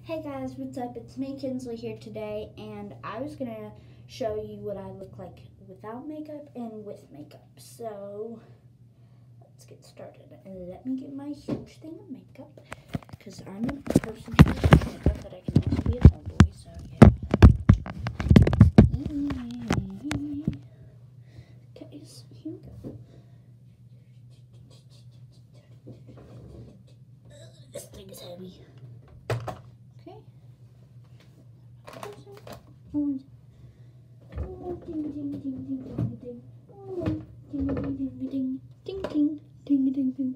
Hey guys, what's up? It's me, Kinsley, here today, and I was gonna show you what I look like without makeup and with makeup. So let's get started. And let me get my huge thing of makeup, because I'm a person who uses makeup, but I can also be a homeboy, so yeah. Okay, so here we go. This thing is heavy. Okay. Ding ding ding ding ding ding ding ding ding ding ding ding.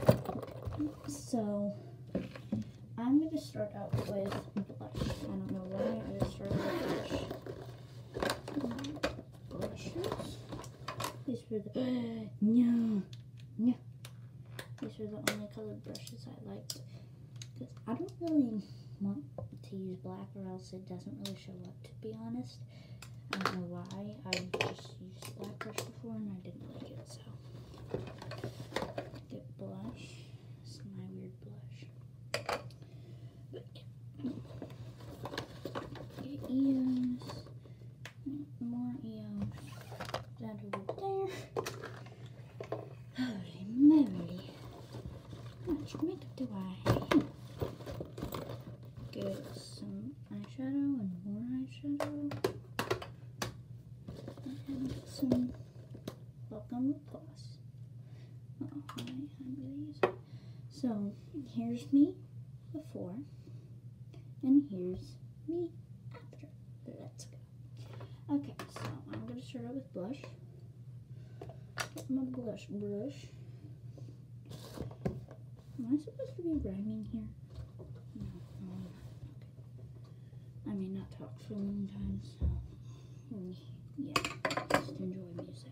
So I'm gonna start out with blush. I don't know why I just started with blush. Blushes. These were the no. These were the only colored brushes I liked, because I don't really want to use black, or else it doesn't really show up, to be honest. I don't know why. I just used black brush before and I didn't like it, so. Get blush. This is my weird blush. Get ears. More ears. That over there. Holy moly. How much makeup do I have? Get some eyeshadow and more eyeshadow. And some Welcome Plus. I'm gonna use it. So here's me before, and here's me after. Let's go. Okay, so I'm gonna start out with blush. Get my blush brush. Am I supposed to be rhyming here? No. Okay. I may not talk for a long time, so yeah, just enjoy music.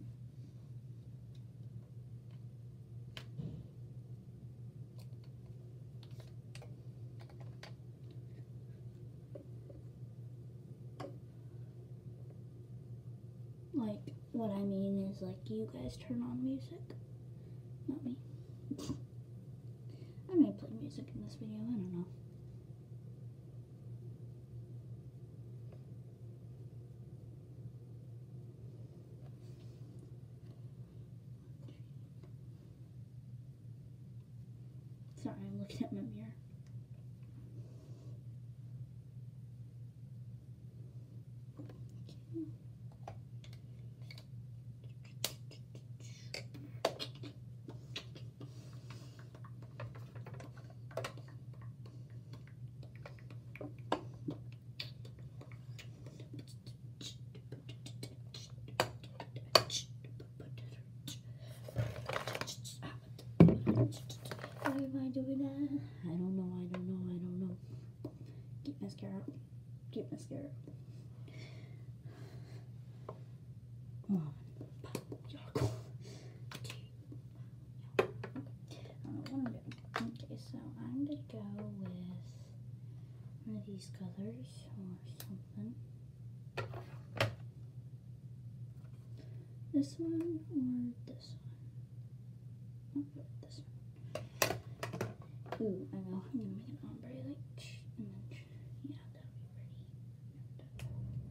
Like, what I mean is, like, you guys turn on music, not me. I may play music in this video, I don't know. Sorry, I'm looking at my mirror. Why am I doing that? I don't know. Get mascara. Get mascara. One, pop, I don't know what I'm doing. Okay, so I'm gonna go with one of these colors or something. This one or this one? I'll go with this one. Ooh, I know. I'm gonna make an ombre, like, and then, yeah, that'll be pretty.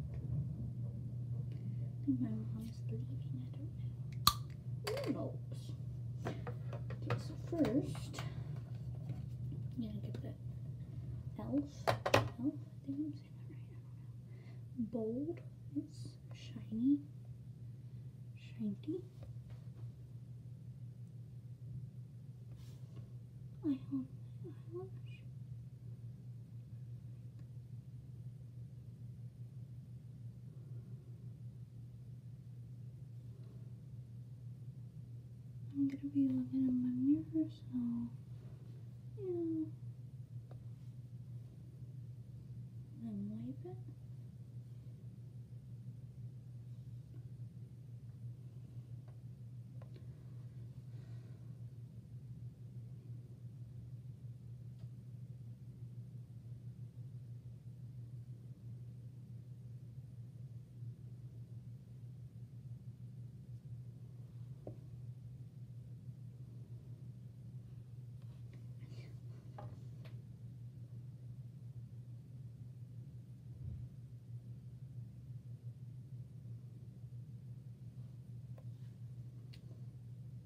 I think my mom's leaving. I don't know. Who knows? Okay, so first, I'm gonna get that Elf. I think I'm saying that right. I don't know. Bold. It's shiny. Shiny. I hope. I'm gonna be looking in my mirror, so yeah. Then wipe it.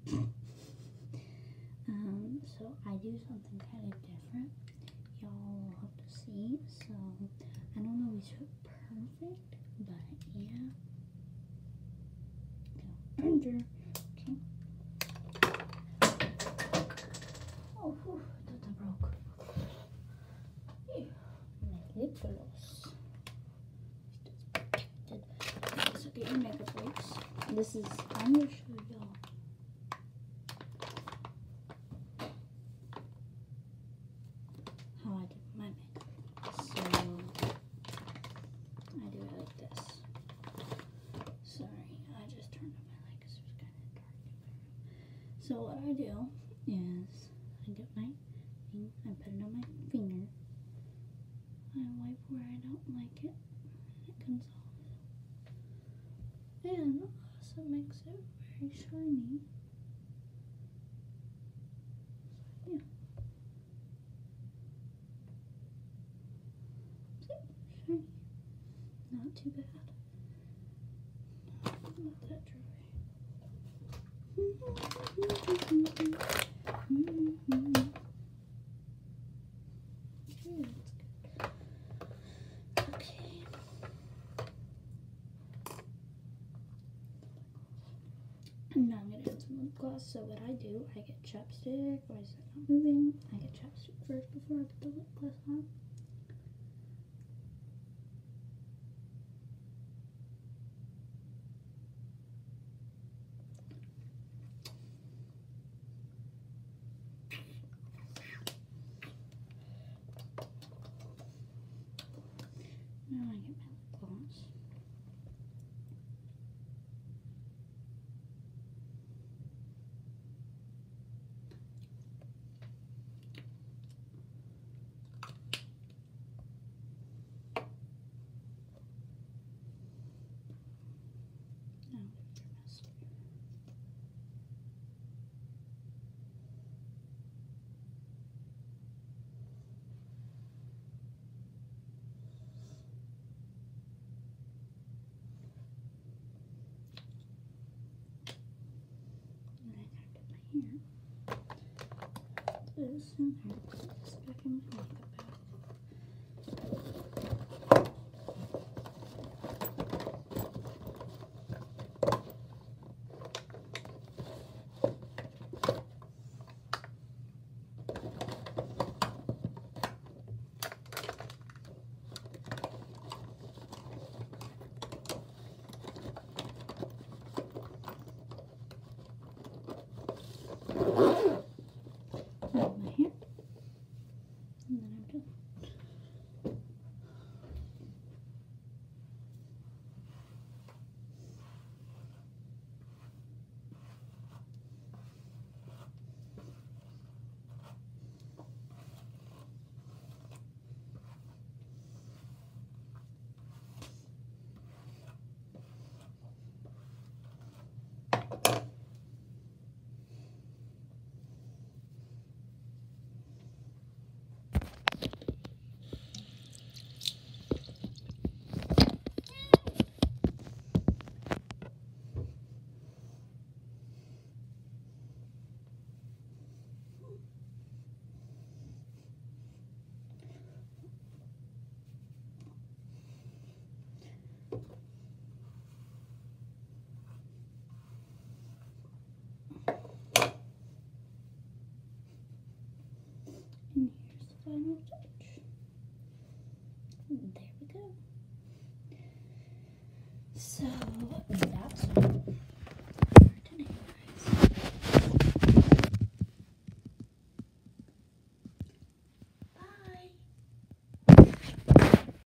So I do something kind of different. Y'all will have to see. So I don't always do it perfect, but yeah. Go under. Okay. Oh, whew, that broke. Yeah. My lip gloss. Okay, so get your makeup wipes. This is, I'm gonna show y'all. How I do my makeup. So I do it like this. Sorry, I just turned on my light because it was kind of dark in my room. So what I do is I get my thing, I put it on my finger, I wipe where I don't like it, and it comes off. And also makes it very shiny. So yeah. Shiny. Not too bad. Let that dry. Okay. And now I'm gonna add some lip gloss. So what I do, I get chapstick. Why is it not moving? I get chapstick first before I put the lip gloss on. Now I get my lip gloss. Now I'm gonna get mascara. And I gotta get my hair. This and here. Put this back in my makeup bag. My hair. And then I'm done. And here's the final touch. There we go. So